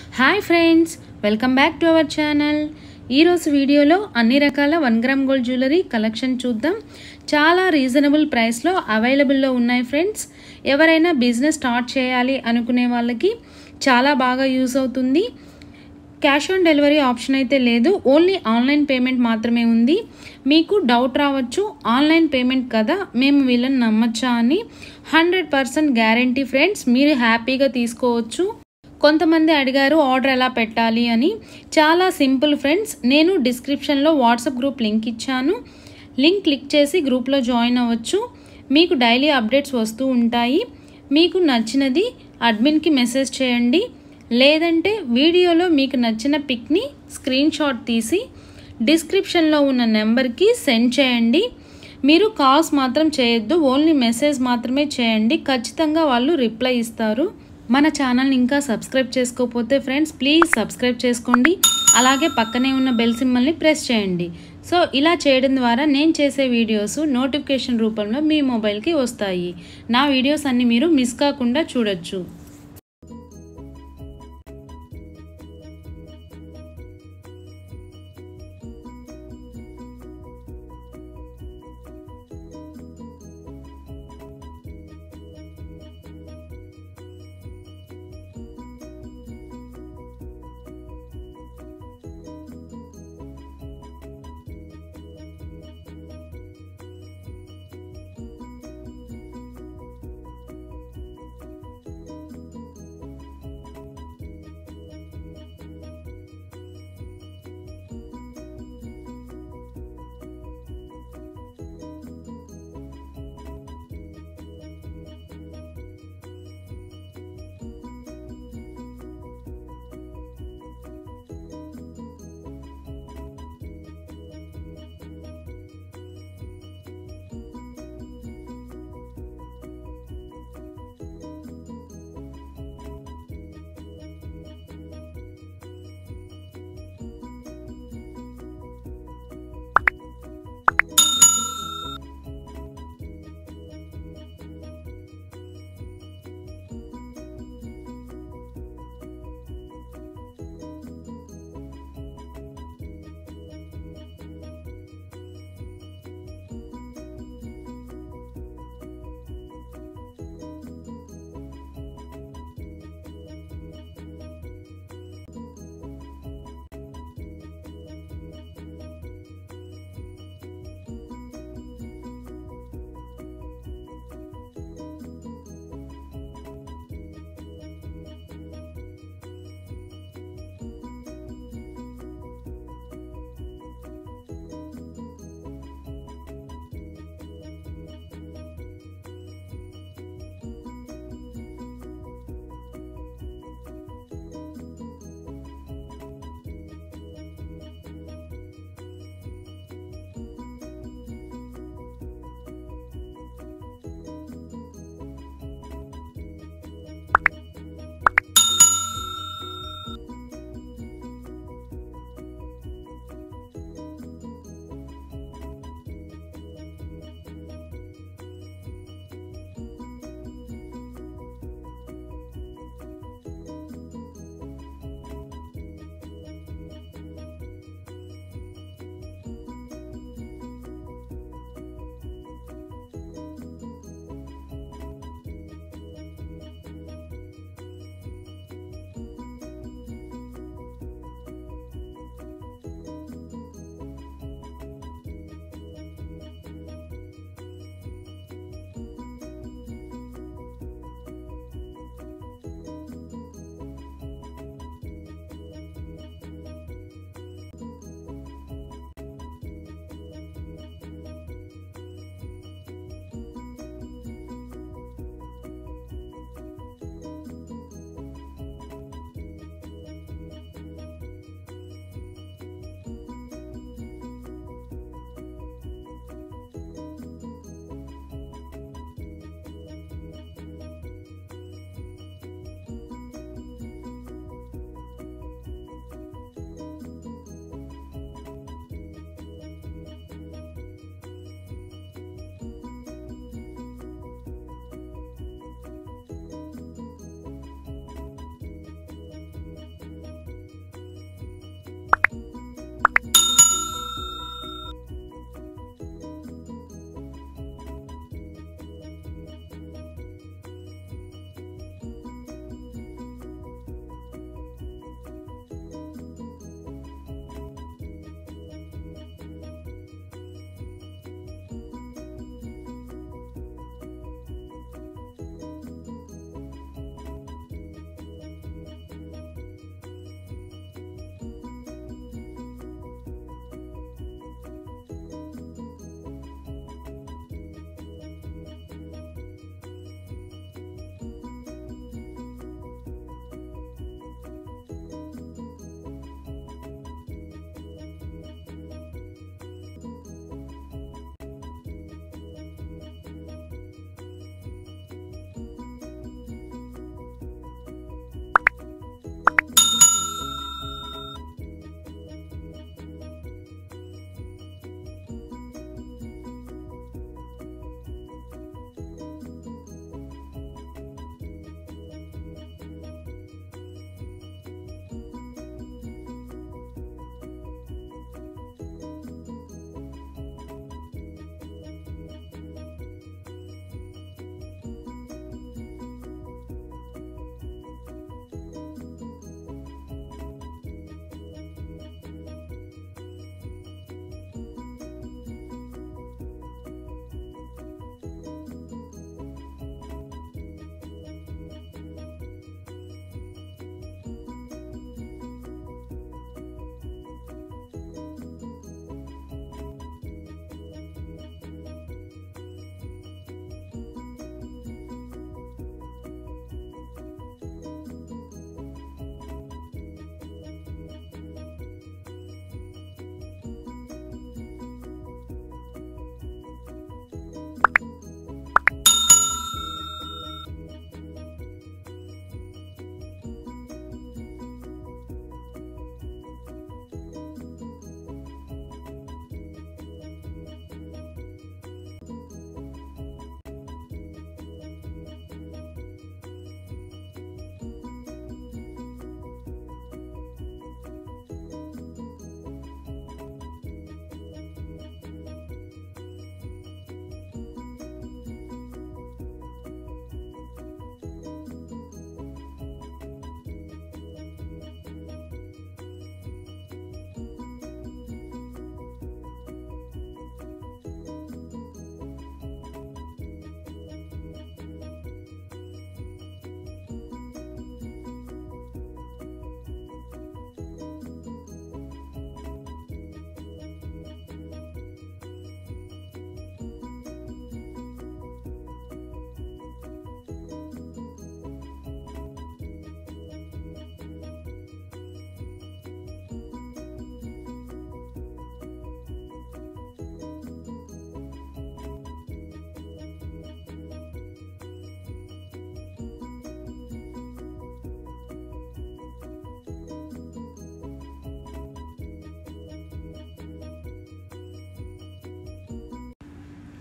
Hi friends, welcome back to our channel. ఈరోజు వీడియోలో అన్ని రకాల 1 గ్రామ్ గోల్డ్ జ్యువెలరీ కలెక్షన్ చూద్దాం. చాలా రీజనబుల్ ప్రైస్లో అవైలబుల్లో ఉన్నాయి ఫ్రెండ్స్. ఎవరైనా బిజినెస్ స్టార్ట్ చేయాలి అనుకునే వాళ్ళకి చాలా బాగా యూజ్ అవుతుంది. క్యాష్ ఆన్ డెలివరీ ఆప్షన్ అయితే లేదు, ఓన్లీ ఆన్లైన్ పేమెంట్ మాత్రమే ఉంది. మీకు డౌట్ రావచ్చు, ఆన్లైన్ పేమెంట్ కదా మేము వీళ్ళని నమ్మచ్చా అని. 100% గ్యారంటీ ఫ్రెండ్స్, మీరు హ్యాపీగా తీసుకోవచ్చు. కొంతమంది అడిగారు ఆర్డర్ ఎలా పెట్టాలి అని. చాలా సింపుల్ ఫ్రెండ్స్, నేను డిస్క్రిప్షన్లో వాట్సాప్ గ్రూప్ లింక్ ఇచ్చాను. లింక్ క్లిక్ చేసి గ్రూప్లో జాయిన్ అవ్వచ్చు. మీకు డైలీ అప్డేట్స్ వస్తూ ఉంటాయి. మీకు నచ్చినది అడ్మిన్కి మెసేజ్ చేయండి, లేదంటే వీడియోలో మీకు నచ్చిన పిక్ని స్క్రీన్ షాట్ తీసి డిస్క్రిప్షన్లో ఉన్న నెంబర్కి సెండ్ చేయండి. మీరు కాల్స్ మాత్రం చేయొద్దు, ఓన్లీ మెసేజ్ మాత్రమే చేయండి. ఖచ్చితంగా వాళ్ళు రిప్లై ఇస్తారు. మన ఛానల్ని ఇంకా సబ్స్క్రైబ్ చేసుకోకపోతే ఫ్రెండ్స్ ప్లీజ్ సబ్స్క్రైబ్ చేసుకోండి. అలాగే పక్కనే ఉన్న బెల్ సింబల్ని ప్రెస్ చేయండి. సో ఇలా చేయడం ద్వారా నేను చేసే వీడియోస్ నోటిఫికేషన్ రూపంలో మీ మొబైల్కి వస్తాయి. నా వీడియోస్ అన్ని మీరు మిస్ కాకుండా చూడొచ్చు.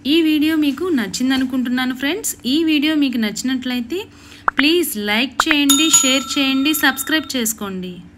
ఈ వీడియో మీకు నచ్చిందనుకుంటున్నాను ఫ్రెండ్స్. ఈ వీడియో మీకు నచ్చినట్లయితే ప్లీజ్ లైక్ చేయండి, షేర్ చేయండి, సబ్స్క్రైబ్ చేసుకోండి.